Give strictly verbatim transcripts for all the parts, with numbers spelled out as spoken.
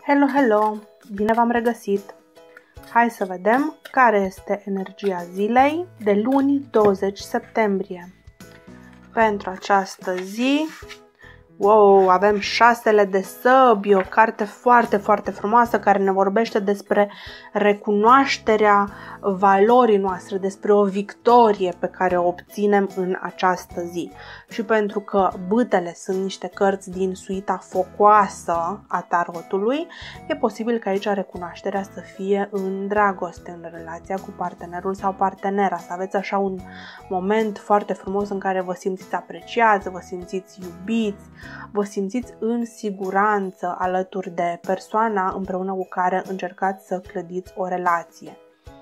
Hello, hello! Bine v-am regăsit! Hai să vedem care este energia zilei de luni douăzeci septembrie. Pentru această zi, wow, avem șasele de săbi, o carte foarte, foarte frumoasă care ne vorbește despre recunoașterea valorii noastre, despre o victorie pe care o obținem în această zi. Și pentru că bâtele sunt niște cărți din suita focoasă a tarotului, e posibil ca aici recunoașterea să fie în dragoste, în relația cu partenerul sau partenera, să aveți așa un moment foarte frumos în care vă simțiți apreciați, vă simțiți iubiți, vă simțiți în siguranță alături de persoana împreună cu care încercați să clădiți o relație.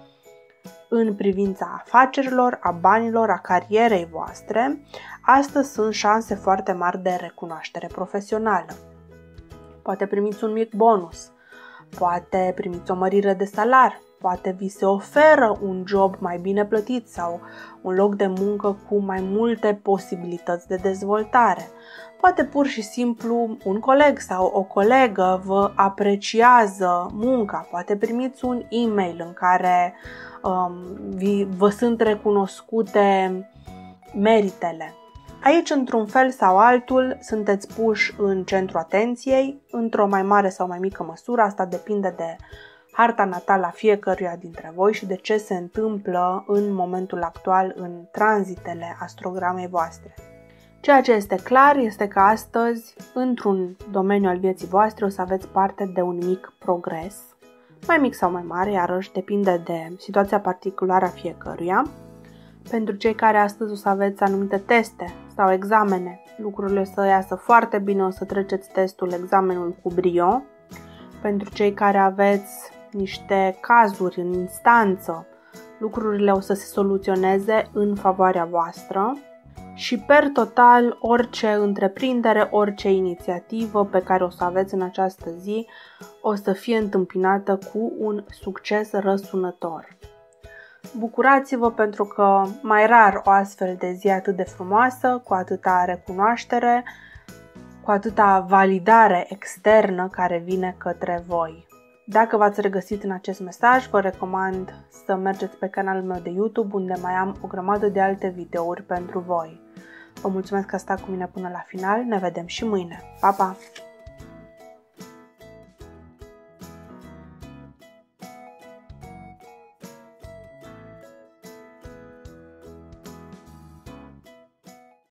În privința afacerilor, a banilor, a carierei voastre, astăzi sunt șanse foarte mari de recunoaștere profesională. Poate primiți un mic bonus, poate primiți o mărire de salar, poate vi se oferă un job mai bine plătit sau un loc de muncă cu mai multe posibilități de dezvoltare. Poate pur și simplu un coleg sau o colegă vă apreciază munca, poate primiți un e-mail în care um, vi, vă sunt recunoscute meritele. Aici, într-un fel sau altul, sunteți puși în centrul atenției, într-o mai mare sau mai mică măsură, asta depinde de harta natală a fiecăruia dintre voi și de ce se întâmplă în momentul actual în tranzitele astrogramei voastre. Ceea ce este clar este că astăzi, într-un domeniu al vieții voastre, o să aveți parte de un mic progres, mai mic sau mai mare, iarăși depinde de situația particulară a fiecăruia. Pentru cei care astăzi o să aveți anumite teste sau examene, lucrurile o să iasă foarte bine, o să treceți testul, examenul cu brio. Pentru cei care aveți niște cazuri în instanță, lucrurile o să se soluționeze în favoarea voastră. Și per total, orice întreprindere, orice inițiativă pe care o să aveți în această zi o să fie întâmpinată cu un succes răsunător. Bucurați-vă pentru că mai rar o astfel de zi atât de frumoasă, cu atâta recunoaștere, cu atâta validare externă care vine către voi. Dacă v-ați regăsit în acest mesaj, vă recomand să mergeți pe canalul meu de YouTube, unde mai am o grămadă de alte videouri pentru voi. Vă mulțumesc că ați stat cu mine până la final, ne vedem și mâine. Pa, pa!